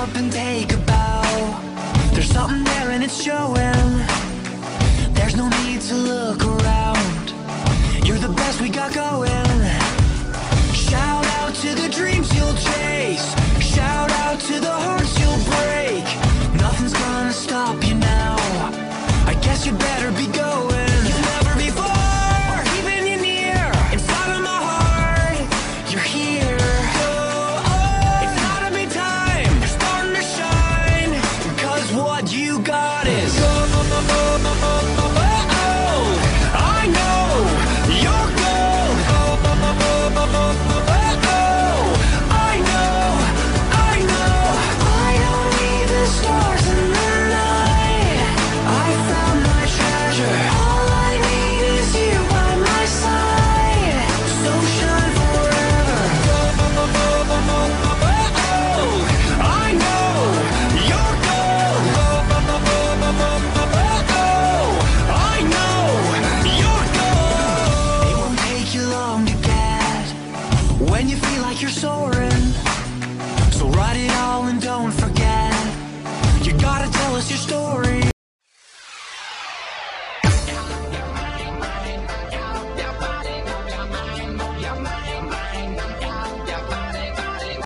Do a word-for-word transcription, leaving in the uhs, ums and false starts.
up and take a bow. There's something there and it's showing. There's no need to look around. You're the best we got going.